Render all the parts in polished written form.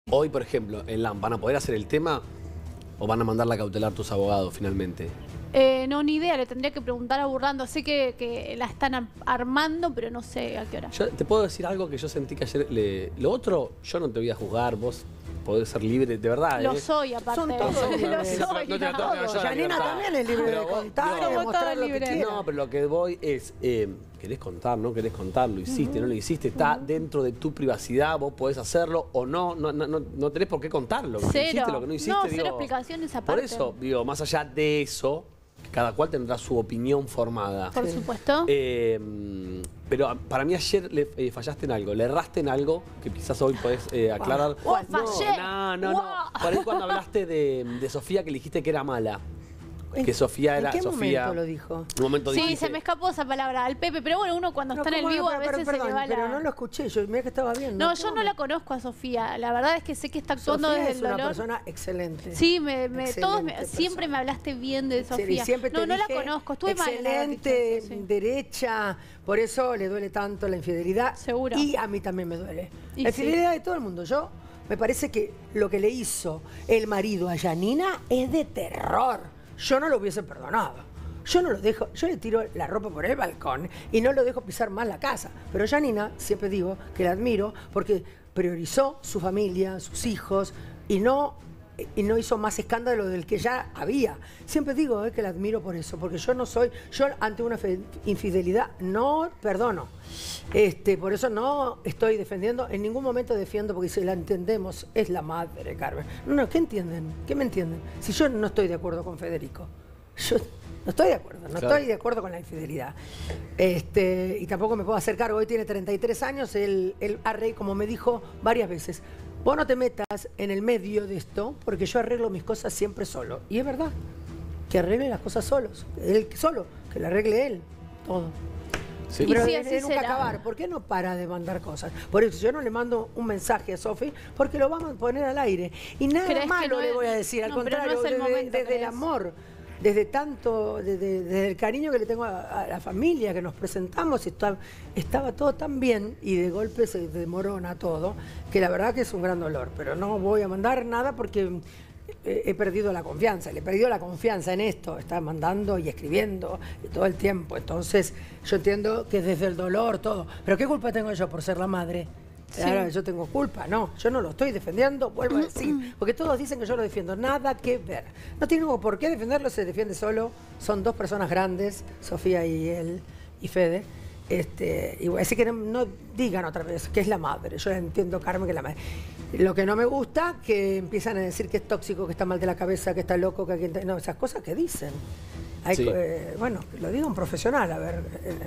Hoy, por ejemplo, en LAM, ¿van a poder hacer el tema o van a mandarla a cautelar tus abogados finalmente? No, ni idea, le tendría que preguntar a Burlando. Sé que la están armando, pero no sé a qué hora. Yo te puedo decir algo que yo sentí que ayer... Lo otro, yo no te voy a juzgar, vos podés ser libre, de verdad. Lo soy, aparte. Son todos libres. Lo soy. Janina también es libre de contar, de mostrar lo que quiera. No, pero lo que voy es... querés contar, no querés contar, lo hiciste, no lo hiciste, está dentro de tu privacidad, vos podés hacerlo o no tenés por qué contarlo. Lo que hiciste, lo que no hiciste. No, cero explicaciones aparte. Por eso, digo, más allá de eso, cada cual tendrá su opinión formada. Por supuesto. Pero para mí ayer le fallaste en algo, le erraste en algo que quizás hoy podés aclarar. Fallé. No. Por ahí cuando hablaste de Sofía que le dijiste que era mala. Que Sofía era... ¿En qué Sofía, momento lo dijo? Un momento Sí, dijiste, se me escapó esa palabra, al Pepe. Pero bueno, uno cuando está en el vivo a veces se le va Pero la... no lo escuché, yo mirá que estaba bien. No, yo no la conozco a Sofía. La verdad es que sé que está actuando Sofía desde es el dolor. una persona excelente. Sí, siempre me hablaste bien de Sofía. No la conozco, estuve mal. Excelente, sí. derecha, por eso le duele tanto la infidelidad. Seguro. Y a mí también me duele. Y La infidelidad de todo el mundo. Me parece que lo que le hizo el marido a Janina es de terror. Yo no lo hubiese perdonado. Yo no lo dejo, yo le tiro la ropa por el balcón y no lo dejo pisar más la casa. Pero Janina, siempre digo que la admiro porque priorizó su familia, sus hijos y no hizo más escándalo del que ya había. Siempre digo que la admiro por eso, porque yo ante una infidelidad no perdono. Por eso no estoy defendiendo, en ningún momento defiendo, porque si la entendemos, es la madre, Carmen. No, ¿qué entienden? ¿Qué me entienden? Si yo no estoy de acuerdo con Federico, yo no estoy de acuerdo, estoy de acuerdo con la infidelidad. Y tampoco me puedo hacer cargo, hoy tiene 33 años, él como me dijo varias veces, vos no te metas en el medio de esto, porque yo arreglo mis cosas siempre solo. Y es verdad, que arregle las cosas solos, él solo, que lo arregle él, todo. Sí. Pero sí, así nunca será. acabar. ¿Por qué no para de mandar cosas? Por eso yo no le mando un mensaje a Sofi porque lo vamos a poner al aire. Y nada malo le voy a decir, al contrario, desde el amor, desde el cariño que le tengo a la familia, que nos presentamos, estaba todo tan bien y de golpe se desmorona todo, que la verdad que es un gran dolor. Pero no voy a mandar nada porque he perdido la confianza, le he perdido la confianza en esto, está mandando y escribiendo todo el tiempo, entonces yo entiendo que desde el dolor todo, pero ¿qué culpa tengo yo por ser la madre? Sí. Ahora yo tengo culpa, no, yo no lo estoy defendiendo, vuelvo a decir, porque todos dicen que yo lo defiendo, nada que ver, no tengo por qué defenderlo, se defiende solo, son dos personas grandes, Sofía y él y Fede. Y voy a decir que no digan otra vez que es la madre. Yo entiendo, Carmen, que es la madre. Lo que no me gusta, que empiezan a decir que es tóxico, que está mal de la cabeza, que está loco, que no, esas cosas que dicen. Bueno, lo diga un profesional, a ver.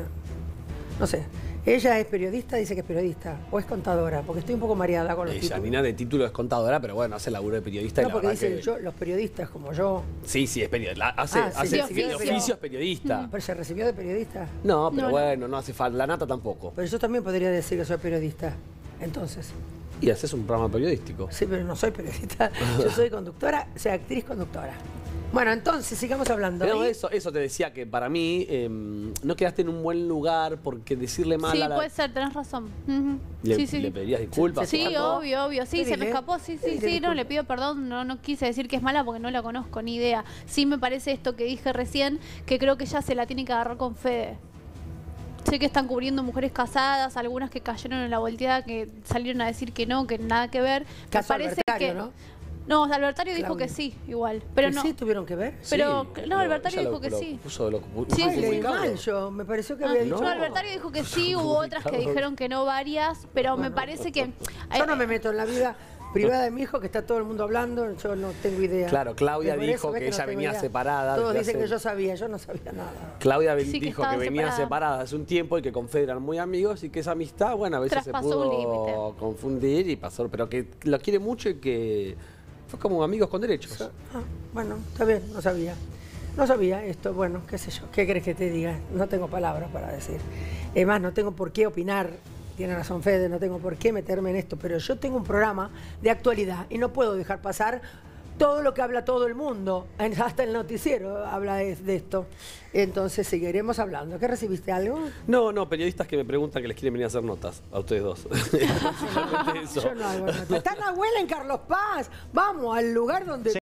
No sé. Ella es periodista, dice que es periodista, o es contadora, porque estoy un poco mareada con los títulos. Janina de título es contadora, pero bueno, hace laburo de periodista. No, y la porque verdad dice los periodistas como yo. Sí, es periodista. Hace oficio. oficio es periodista. ¿Pero se recibió de periodista? No, pero bueno, no hace falta. La nata tampoco. Pero yo también podría decir que soy periodista, entonces. Y haces un programa periodístico. Sí, pero no soy periodista. Yo soy conductora, o sea, actriz conductora. Bueno, entonces, sigamos hablando. Pero eso te decía que para mí no quedaste en un buen lugar porque decirle mal sí, a la... puede ser, tenés razón. ¿Le pedirías disculpas? Sí, obvio. Sí, se me escapó. Sí, no, le pido perdón. No quise decir que es mala porque no la conozco, ni idea. Sí me parece esto que dije recién, que creo que ella se la tiene que agarrar con Fede. Sé que están cubriendo mujeres casadas, algunas que cayeron en la volteada, que salieron a decir que no, que nada que ver. Caso me parece Albertario, que... ¿no? No, Albertario dijo que sí, igual. Pero no. ¿Sí tuvieron que ver? Pero Sí, no, Albertario ella dijo que sí. Sí, leí mal yo, me pareció que había dicho... No, Albertario dijo que sí, hubo otras que dijeron que no, varias, pero me parece que... Yo no me meto en la vida privada de mi hijo, que está todo el mundo hablando, yo no tengo idea. Claro, Claudia dijo que ella venía separada. Todos dicen que yo sabía no sabía nada. Claudia dijo que venía separada hace un tiempo y que con Fede eran muy amigos y que esa amistad, bueno, a veces se pudo confundir y pasó, pero que lo quiere mucho y que fue como amigos con derechos. Bueno, está bien, no sabía. No sabía esto, bueno, qué sé yo. ¿Qué crees que te diga? No tengo palabras para decir. Es más, no tengo por qué opinar. Tiene razón Fede, no tengo por qué meterme en esto, pero yo tengo un programa de actualidad y no puedo dejar pasar todo lo que habla todo el mundo, hasta el noticiero habla de esto. Entonces seguiremos hablando. ¿Qué recibiste algo? No, periodistas que me preguntan que les quieren venir a hacer notas a ustedes dos. Yo no hago notas. Está la abuela en Carlos Paz. Vamos al lugar donde...